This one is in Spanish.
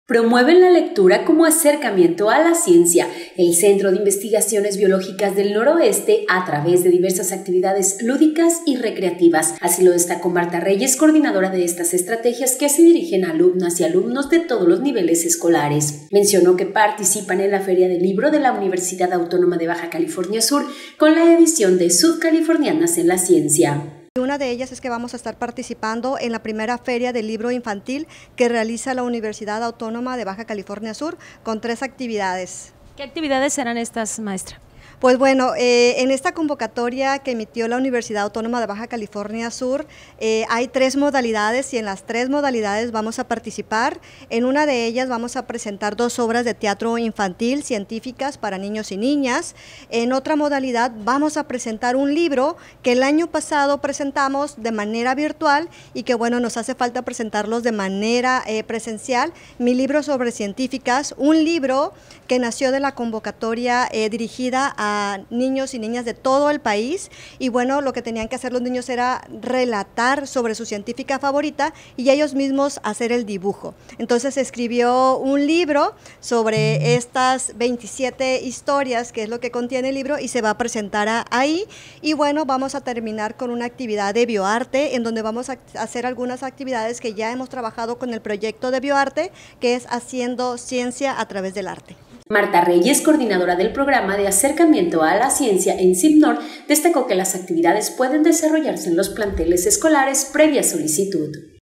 Promueven la lectura como acercamiento a la ciencia. El Centro de Investigaciones Biológicas del Noroeste a través de diversas actividades lúdicas y recreativas. Así lo destacó Marta Reyes, coordinadora de estas estrategias que se dirigen a alumnas y alumnos de todos los niveles escolares. Mencionó que participan en la Feria del Libro de la Universidad Autónoma de Baja California Sur con la edición de Sudcalifornianas en la Ciencia. Una de ellas es que vamos a estar participando en la primera feria del libro infantil que realiza la Universidad Autónoma de Baja California Sur con 3 actividades. ¿Qué actividades serán estas, maestra? Pues bueno, en esta convocatoria que emitió la Universidad Autónoma de Baja California Sur hay 3 modalidades y en las 3 modalidades vamos a participar. En una de ellas vamos a presentar 2 obras de teatro infantil científicas para niños y niñas. En otra modalidad vamos a presentar un libro que el año pasado presentamos de manera virtual y que bueno, nos hace falta presentarlos de manera presencial. Mi libro sobre científicas, un libro que nació de la convocatoria dirigida a niños y niñas de todo el país y bueno, lo que tenían que hacer los niños era relatar sobre su científica favorita y ellos mismos hacer el dibujo. Entonces se escribió un libro sobre estas 27 historias, que es lo que contiene el libro, y se va a presentar ahí. Y bueno, vamos a terminar con una actividad de bioarte, en donde vamos a hacer algunas actividades que ya hemos trabajado con el proyecto de bioarte, que es haciendo ciencia a través del arte. Marta Reyes, coordinadora del programa de acercamiento a la ciencia en CIBNOR, destacó que las actividades pueden desarrollarse en los planteles escolares previa solicitud.